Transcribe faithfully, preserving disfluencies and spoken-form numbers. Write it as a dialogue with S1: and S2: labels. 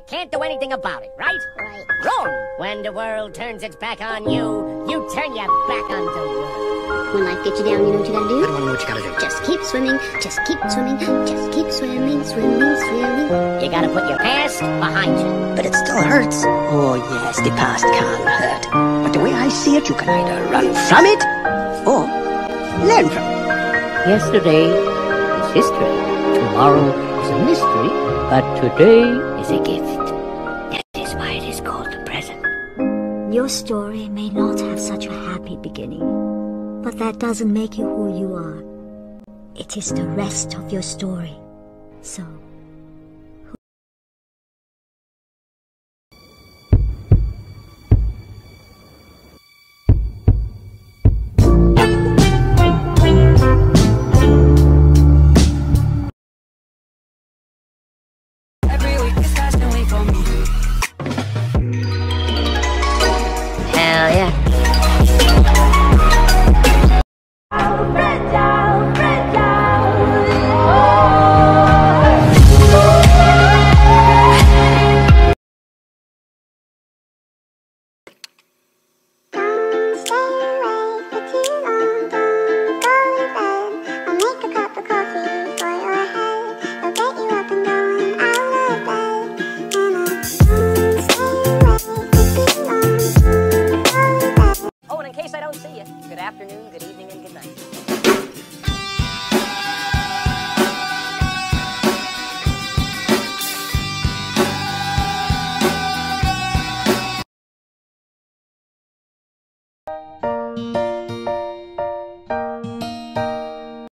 S1: can't do anything about it, right?
S2: Right.
S1: Wrong! When the world turns its back on you, you turn your back on the world.
S2: When life gets you down, you know what you gotta do?
S3: I don't wanna know what you gotta do.
S2: Just keep swimming, just keep swimming, just keep swimming, swimming, swimming.
S1: You gotta put your past behind you.
S3: But it still hurts. Oh yes, the past can hurt. But the way I see it, you can either run from it, or learn from it.
S4: Yesterday is history. Tomorrow is a mystery. But today is a gift. That is why it is called the present.
S5: Your story may not have such a happy beginning, but that doesn't make you who you are. It is the rest of your story. So...
S1: Hell yeah. In case I don't see you, good afternoon, good evening, and good night.